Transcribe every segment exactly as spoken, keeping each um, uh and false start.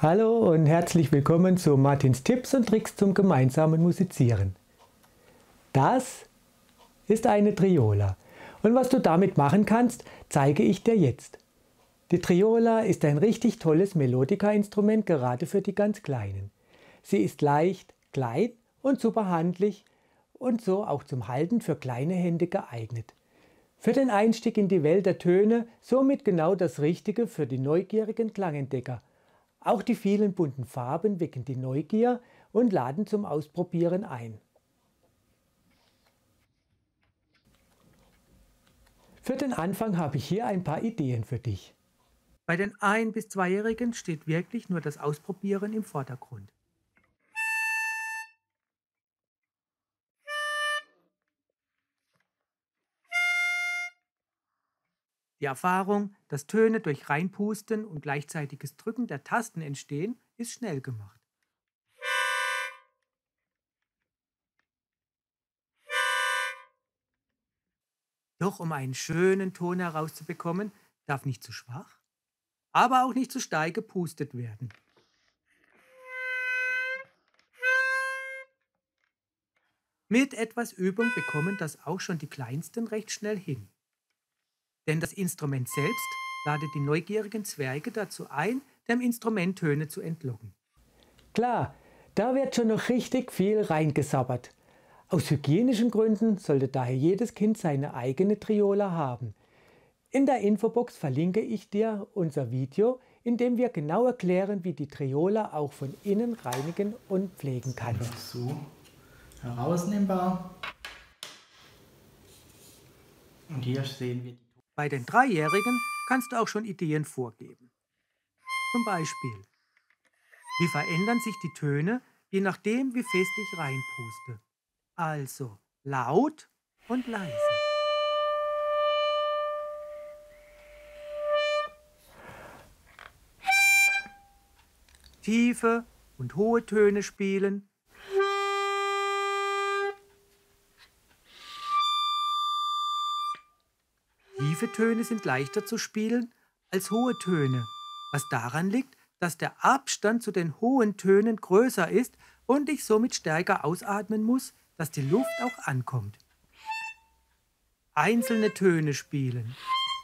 Hallo und herzlich willkommen zu Martins Tipps und Tricks zum gemeinsamen Musizieren. Das ist eine Triola und was du damit machen kannst, zeige ich dir jetzt. Die Triola ist ein richtig tolles Melodika-Instrument, gerade für die ganz Kleinen. Sie ist leicht, klein und super handlich und so auch zum Halten für kleine Hände geeignet. Für den Einstieg in die Welt der Töne somit genau das Richtige für die neugierigen Klangentdecker. Auch die vielen bunten Farben wecken die Neugier und laden zum Ausprobieren ein. Für den Anfang habe ich hier ein paar Ideen für dich. Bei den ein- bis zweijährigen steht wirklich nur das Ausprobieren im Vordergrund. Die Erfahrung, dass Töne durch Reinpusten und gleichzeitiges Drücken der Tasten entstehen, ist schnell gemacht. Doch um einen schönen Ton herauszubekommen, darf nicht zu schwach, aber auch nicht zu steil gepustet werden. Mit etwas Übung bekommen das auch schon die Kleinsten recht schnell hin. Denn das Instrument selbst ladet die neugierigen Zwerge dazu ein, dem Instrument Töne zu entlocken. Klar, da wird schon noch richtig viel reingesabbert. Aus hygienischen Gründen sollte daher jedes Kind seine eigene Triola haben. In der Infobox verlinke ich dir unser Video, in dem wir genau erklären, wie die Triola auch von innen reinigen und pflegen kann. Einfach so herausnehmbar. Und hier sehen wir die. Bei den Dreijährigen kannst du auch schon Ideen vorgeben. Zum Beispiel: Wie verändern sich die Töne, je nachdem, wie fest ich reinpuste? Also laut und leise. Tiefe und hohe Töne spielen. Tiefe Töne sind leichter zu spielen als hohe Töne, was daran liegt, dass der Abstand zu den hohen Tönen größer ist und ich somit stärker ausatmen muss, dass die Luft auch ankommt. Einzelne Töne spielen.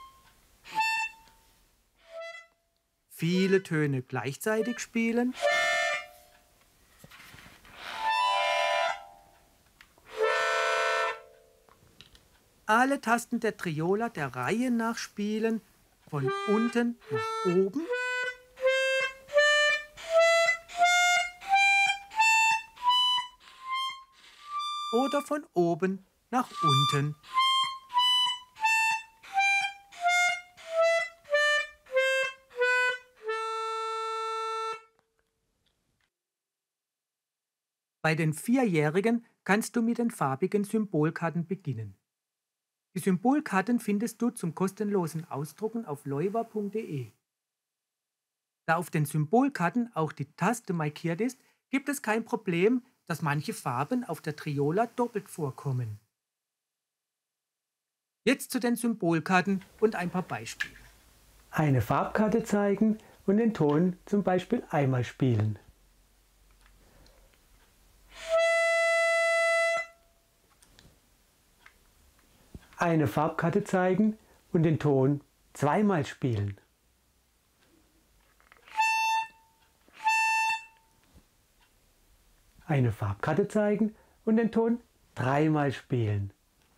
Viele Töne gleichzeitig spielen. Alle Tasten der Triola der Reihe nach spielen, von unten nach oben. Oder von oben nach unten. Bei den Vierjährigen kannst du mit den farbigen Symbolkarten beginnen. Die Symbolkarten findest du zum kostenlosen Ausdrucken auf leuwa punkt de. Da auf den Symbolkarten auch die Taste markiert ist, gibt es kein Problem, dass manche Farben auf der Triola doppelt vorkommen. Jetzt zu den Symbolkarten und ein paar Beispiele. Eine Farbkarte zeigen und den Ton zum Beispiel einmal spielen. Eine Farbkarte zeigen und den Ton zweimal spielen. Eine Farbkarte zeigen und den Ton dreimal spielen.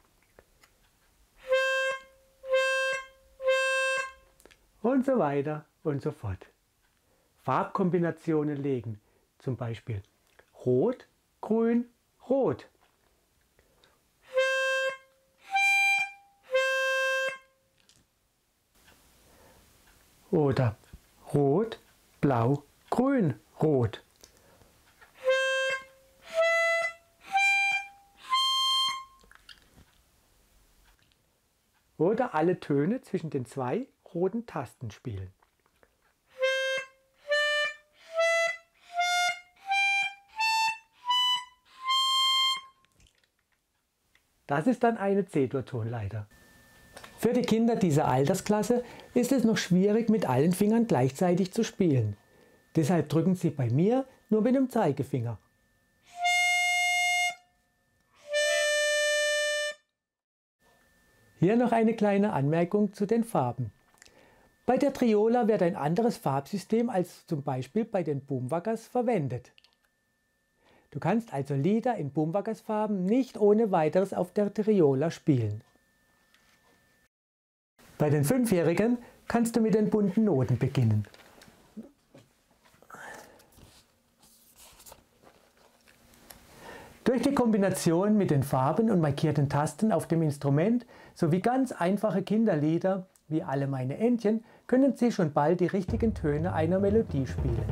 Und so weiter und so fort. Farbkombinationen legen, zum Beispiel Rot, Grün, Rot. Oder Rot, Blau, Grün, Rot. Oder alle Töne zwischen den zwei roten Tasten spielen. Das ist dann eine C-Dur-Tonleiter. Für die Kinder dieser Altersklasse ist es noch schwierig, mit allen Fingern gleichzeitig zu spielen. Deshalb drücken Sie bei mir nur mit dem Zeigefinger. Hier noch eine kleine Anmerkung zu den Farben. Bei der Triola wird ein anderes Farbsystem als zum Beispiel bei den Boomwhackers verwendet. Du kannst also Lieder in Boomwhackers Farben nicht ohne weiteres auf der Triola spielen. Bei den Fünfjährigen kannst du mit den bunten Noten beginnen. Durch die Kombination mit den Farben und markierten Tasten auf dem Instrument sowie ganz einfache Kinderlieder wie Alle meine Entchen können Sie schon bald die richtigen Töne einer Melodie spielen.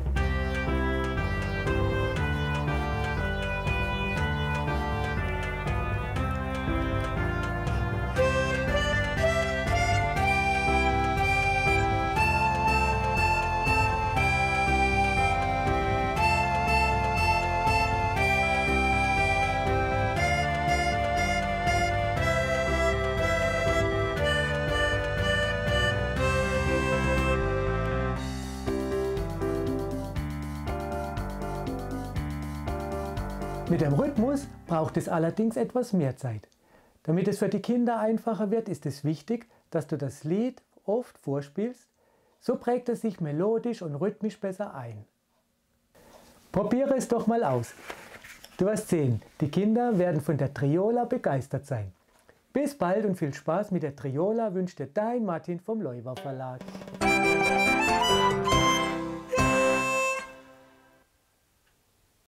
Mit dem Rhythmus braucht es allerdings etwas mehr Zeit. Damit es für die Kinder einfacher wird, ist es wichtig, dass du das Lied oft vorspielst, so prägt es sich melodisch und rhythmisch besser ein. Probiere es doch mal aus. Du wirst sehen, die Kinder werden von der Triola begeistert sein. Bis bald und viel Spaß mit der Triola wünscht dir dein Martin vom Leuwer Verlag.